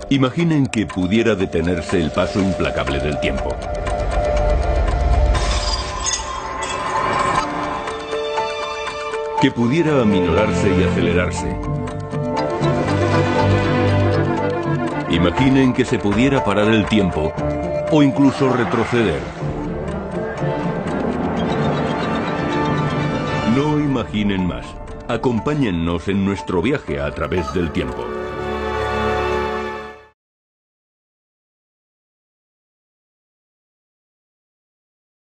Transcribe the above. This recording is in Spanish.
Imaginen que pudiera detenerse el paso implacable del tiempo. Que pudiera aminorarse y acelerarse. Imaginen que se pudiera parar el tiempo o incluso retroceder. No imaginen más. Acompáñennos en nuestro viaje a través del tiempo.